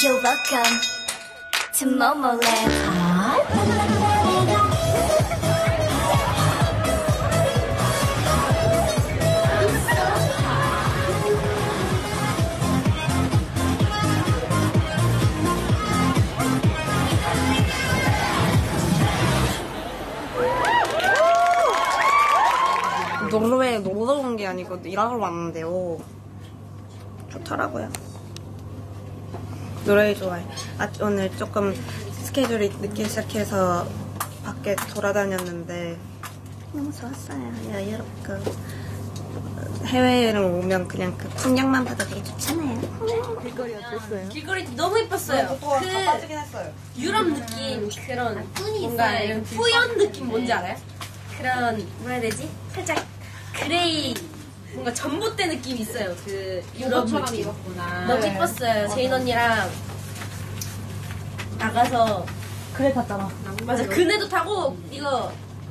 You're welcome to Momoland. 노르웨이 놀러 온 게 아니고 일하러 왔는데요. 좋더라고요. 노르웨이 좋아해. 오늘 조금 스케줄이 늦게 시작해서 밖에 돌아다녔는데 너무 좋았어요. 여유롭고 해외여행 오면 그냥 그 풍경만 봐도 되게 좋잖아요. 길거리 어땠어요? 길거리 너무 예뻤어요. 빠지긴 했어요. 유럽 느낌 그런 뭔가 이런 뿌연 느낌 뭔지 알아요? 그런 뭐라 해야 되지? 살짝 그레이 뭔가 전봇대 느낌이 있어요. 그 유럽 느낌. 입었구나. 너무 예뻤어요. 제인 언니랑 나가서 그래 갔잖아. 맞아 그네도 타고 이거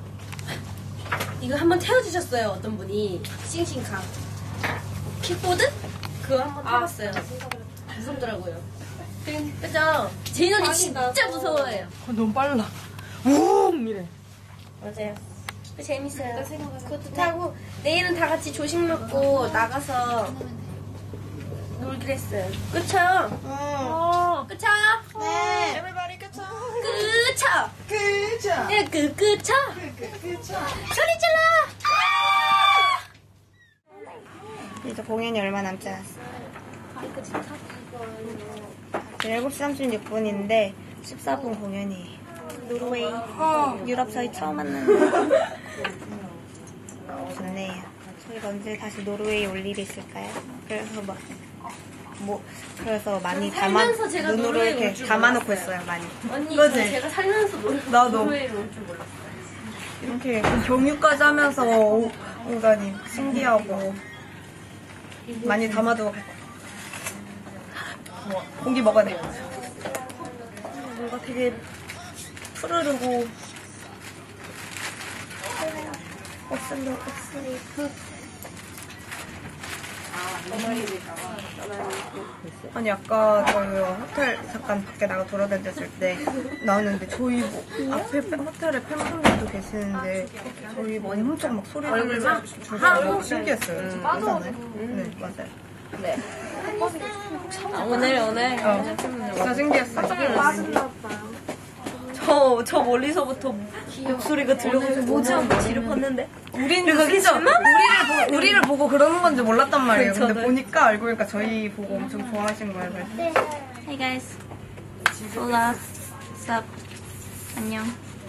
한번 태워주셨어요. 어떤 분이 싱싱카 킥보드? 그거 한번 타봤어요. 무섭더라고요. 그죠? 제인 언니 진짜 무서워해요. 너무 빨라. 우웅 이래. 맞아요. 재밌어요. 그것도 타고 내일은 다 같이 조식 먹고 나가서 놀기로 했어요. 그쵸? 그쵸? 네. Everybody 그쵸? 그쵸? 그쵸? 예, 그쵸? 소리 질러! 이제 공연이 얼마 남지 않았어요. 7시 36분인데 14분 공연이에요. 노르웨이 유럽 저희 처음 만났는데 좋네요. 저희가 언제 다시 노르웨이 올 일이 있을까요? 그래서 많이 살면서 제가 눈으로 노르웨이 이렇게 올줄 담아놓고 몰랐어요. 있어요. 많이. 언니, 그치? 제가 살면서 나도. 노르웨이로 올 줄 몰랐어요. 이렇게 경유까지 하면서 온가니 신기하고 많이 담아두고 공기 먹어야 돼. 뭔가 되게 푸르르고 옥슬리프 아니 아까 저희 호텔 잠깐 밖에 나가 돌아다녔을 때 나왔는데 저희 앞에 호텔에 팬분들도 계시는데 저희 많이 훔쳐 막 소리 지르고 신기했어요. 맞아요. 네 맞아요. 네. 오늘. 진짜 신기했어요. 저 멀리서부터 목소리가 들려가지고 뭐지 하고 뒤를 봤는데 우리를 보고 그러는 건지 몰랐단 말이에요. 근데 보니까 알고 보니까 저희 보고 엄청 좋아하신 거예요. 그래서. Hey guys. Hola. What's up? 안녕.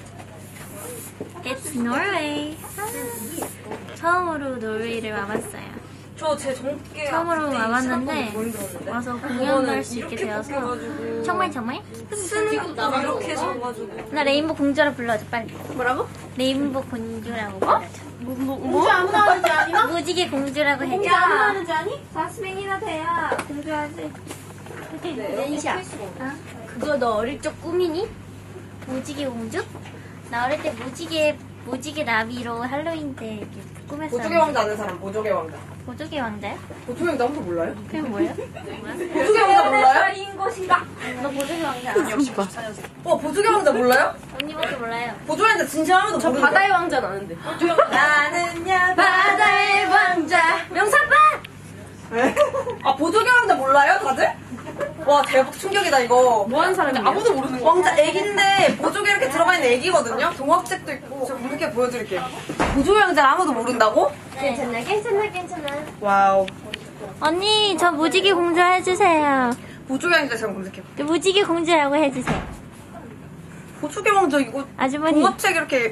It's Norway. 처음으로 노르웨이를 와봤어요. 저제 정기 처음으로 와봤는데 와서 공연도 할 수 있게 되어서 정말 기분 나가 이렇게 해서가지고 나 레인보 공주라 불러줘 빨리. 뭐라고? 레인보 공주라고. 공주 아무나 하는지 아니나? 무지개 공주라고 해줘. 공주 아무나 하는지 아니? 자스민이나 돼야 공주하지. 렌샤. 그거 너 어릴 적 꿈이니? 무지개 공주? 나 어릴 때 무지개 나비로 할로윈 때 이렇게 꾸몄었는데. 보조개 왕자 아는 사람? 보조개 왕자. 보조개 왕자야? 보조개 왕자 아무도 몰라요? 그게 뭐예요? 보조개 왕자 몰라요? 인 것인가? 너 보조개 왕자 알아? 보조개 왕자 몰라요? 언니밖에 몰라요. 보조개 왕자 진짜 아무도 저 모르는데. 바다의 왕자는 아는데. 나는야 바다의 왕자 명사빠! 아 보조개 왕자 몰라요 다들? 와 대박 충격이다 이거. 뭐 하는 사람이야? 아무도 모르는 거. 왕자 애기인데 보조개 이렇게 들어가 있는 애기거든요. 동화책도 있고 제가 이렇게 보여드릴게요. 보조개 왕자 아무도 모른다고? 괜찮아. 와우. 언니, 저 무지개 공주 해주세요. 보조개 왕자 제가 검색해요. 저 무지개 공주라고 해주세요. 보조개 왕자 이거 아주머니. 동화책 이렇게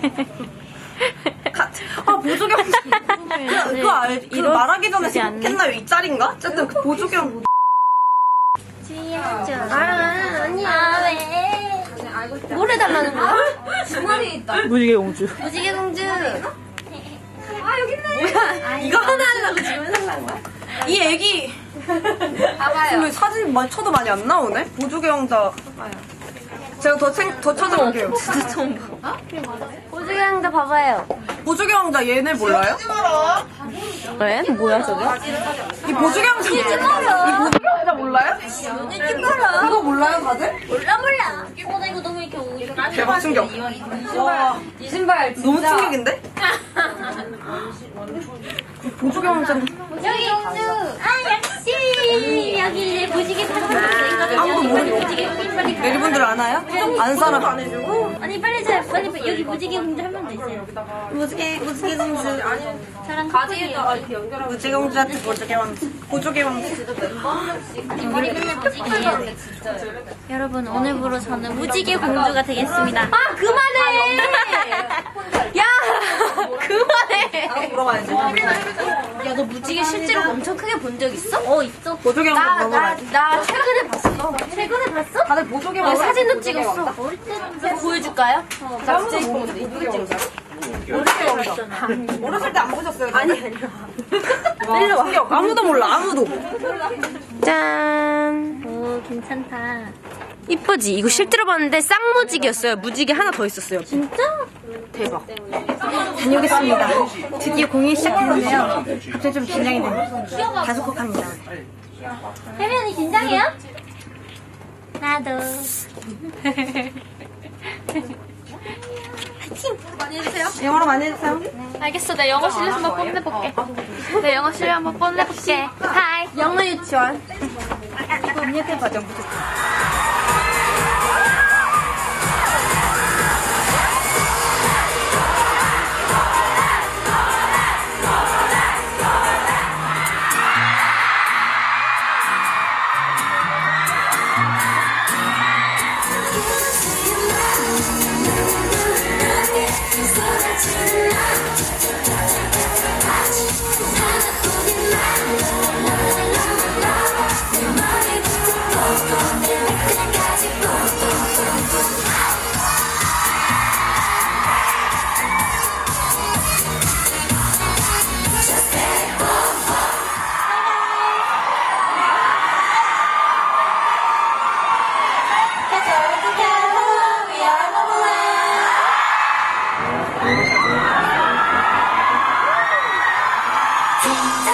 보조개 왕자 그 말하기 전에 생각했나요? 이 짤인가? 어쨌든 그 보조개 왕자 주의해줘. 언니. 왜? 뭘 해달라는 거야? 중간에 있다. 무지개 공주. 무지개 공주. 여기 있네. 이거 하나 하려고 지금 해달라는 거야? 이 애기 봐봐요. 왜 사진 쳐도 많이 안 나오네? 보조개 왕자 제가 더 찾아볼게요. 진짜 처음 봐. 보조개 왕자 봐봐요. 보조개 왕자 얘네 몰라요? 왜? 뭐야 저게? 이 보조개 왕자 이 보조개 여자 몰라요? 오늘 몰라. 그거 몰라요, 다들? 몰라. 나 이거 너무 이렇게 오고 대박 충격. 와, 이 신발 진짜. 너무 충격인데? 보조개 왕자. 여기 공주. 역시 여기 무지개 파는 아무도 모르고. 무지개 공주 빨리 가요. 여러분들 아나요? 아는 사람. 아니 빨리 여기 무지개 공주 한 명 더 있어요. 무지개 공주. 저랑 커플이에요. 무지개 공주한테 보조개 왕자. 보조개 왕자. 머리 맨날 무지개예요. 여러분 오늘부로 저는 무지개 공주가 되겠습니다. 아 그만해. 야 그만해. 물어봐야지. 야 너 무지개 실제로 엄청 크게 본 적 있어? 있어. 보조개 왕자 먹어봐야지. 나 최근에 봤어. 최근에 봤어? 다들 보조개 나 왕자. 사진도 찍었어. 어릴 때는 보여줄까요? 나 진짜 이쁘게 이쁘게 찍었어. 어렸을 때 안 보셨어요? 아니요. 일로 와. 아무도 몰라, 아무도. 짠. 오 괜찮다. 이쁘지? 이거 실제로 봤는데 쌍무지개였어요. 무지개 하나 더 있었어요. 진짜? 대박. 다녀오겠습니다. 드디어 공연이 시작했는데요. 갑자기 좀 긴장이 됩니다. 다소곳합니다. 혜련이 긴장해요? 나도. 영어로 많이 해주세요. 알겠어. 내 영어 실력 한번 뽐내볼게. 내 영어 실력 한번 뽐내볼게. 하이. 영어 유치원. 입력 과정 부탁. Don't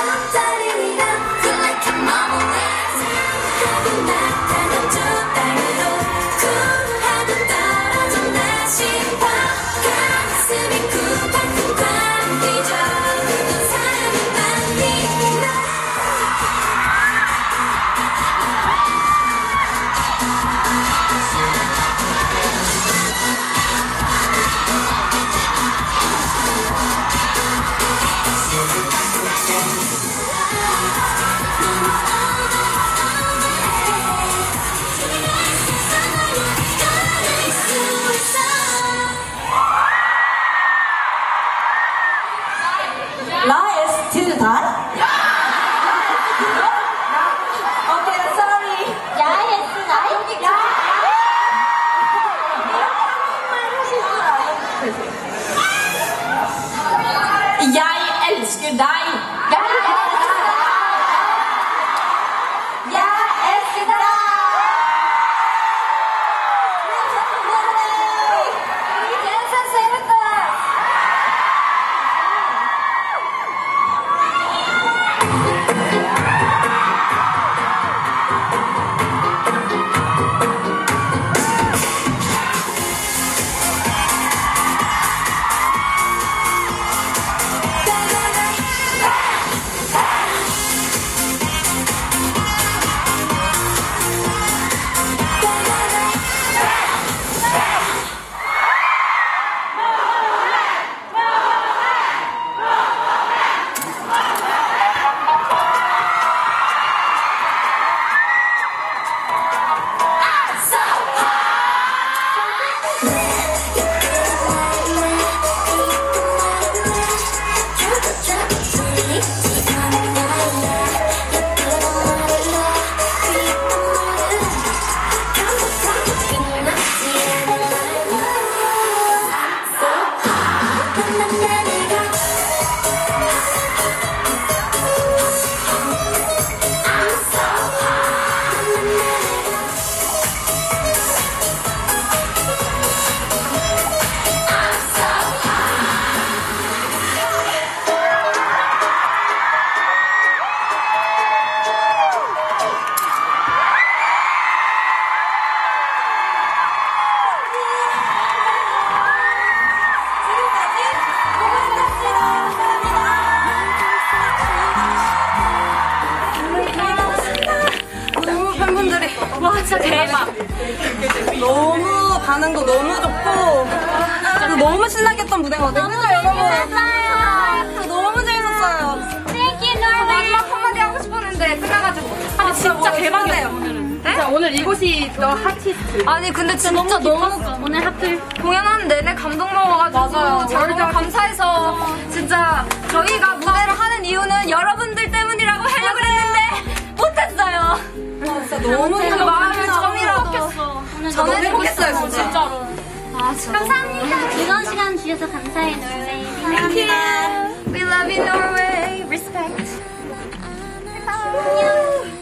와, 진짜 대박. 너무 반응도 너무 좋고 너무 신나게 했던 무대거든요. 그죠 여러분? 너무 재밌었어요. 마지막 한마디 하고 싶었는데 끝나가지고. 아니 진짜 대박이네요. 진짜 오늘 이곳이 너 핫히스트. 아니 근데 진짜 너무 오늘 하필 공연하는 내내 감동 먹어가지고 제가 너무 감사해서 진짜 저희가 무대를 하는 이유는 여러분들 때문이라고 하려고 그랬는데 못했어요. 진짜 너무 마음이 점이라도 저는 행복했어요 진짜로. 아 진짜 감사합니다. 즐거운 시간 주셔서 감사해요, 노르웨이. 감사합니다. We love you Norway. Respect. 안녕.